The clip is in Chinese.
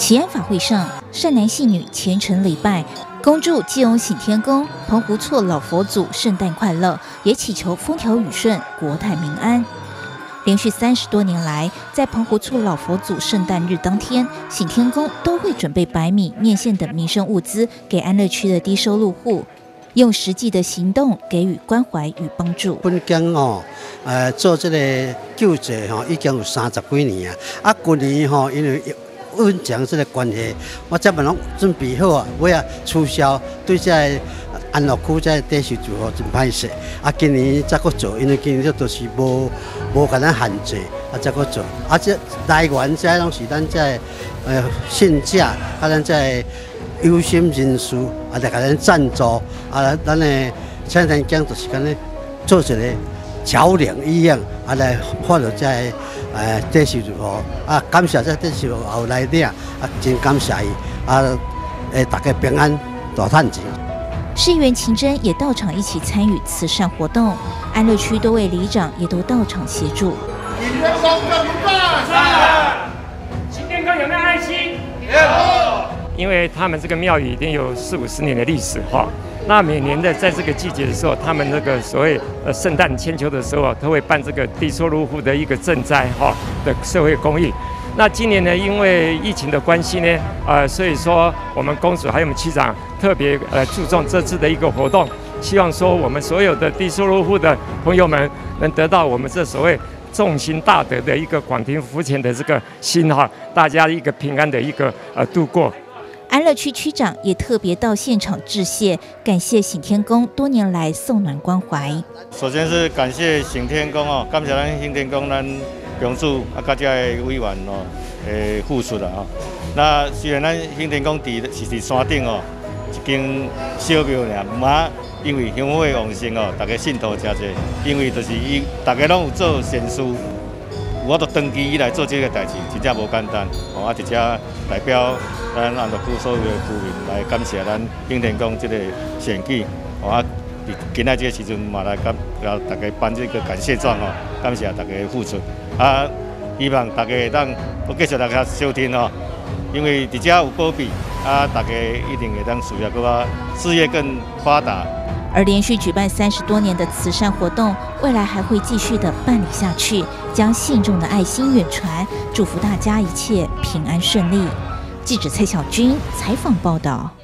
祈安法会上，善男信女虔诚礼拜，恭祝基隆省天宫、澎湖厝老佛祖圣诞快乐，也祈求风调雨顺、国泰民安。连续30多年来，在澎湖厝老佛祖圣诞日当天，省天宫都会准备白米、面线等民生物资给安乐区的低收入户，用实际的行动给予关怀与帮助。 本间做这个救济已经有30几年啊。今年因为阮讲这个关系，我这么拢准备好啊，尾啊促销对这安乐区这地区就真歹势。啊，今年再搁做，因为今年这都是无甲咱限制，啊再搁做。啊，这来源这拢是咱这信价，啊咱这有心人士啊来甲咱赞助，啊咱的现在讲就是讲咧做一个桥梁一样，啊来发到这地收入户，啊感谢这地收入户来领，啊真感谢伊，啊大家平安大赚钱。 市议员秦真也到场一起参与慈善活动，安乐区多位里长也都到场协助。 省天宫更棒！ 省天宫有没有爱心？有。因为他们这个庙宇已经有40-50年的历史哈。那每年的在这个季节的时候，他们那个所谓圣诞千秋的时候，都会办这个低收入户的一个赈灾哈的社会公益。那今年呢，因为疫情的关系呢，所以说我们公署还有我们区长特别注重这次的一个活动，希望说我们所有的低收入户的朋友们能得到我们这所谓众行大德的一个广庭福前的这个心哈，大家一个平安的一个度过。 安乐区区长也特别到现场致谢，感谢省天宫多年来送暖关怀。 首先是感谢省天宫哦，感谢咱省天宫咱公署啊，甲这个委员哦，付出啦哦。那虽然咱省天宫是山顶哦，一间小庙尔，嘛因为香火旺盛哦，大家信徒真侪，因为就是大家拢有做善事。我都登记以来做这个代志，真正无简单。哦，啊，直接代表咱安乐区所有的居民来感谢咱省天宫这个善举。哦，啊，今仔这个时阵嘛来大家颁这个感谢状哦，感谢大家的付出。啊，希望大家会当继续大家收听哦，因为伫遮有保庇，啊，大家一定会当事业事业更发达。 而连续举办30多年的慈善活动，未来还会继续的办理下去，将信众的爱心远传，祝福大家一切平安顺利。记者蔡小军采访报道。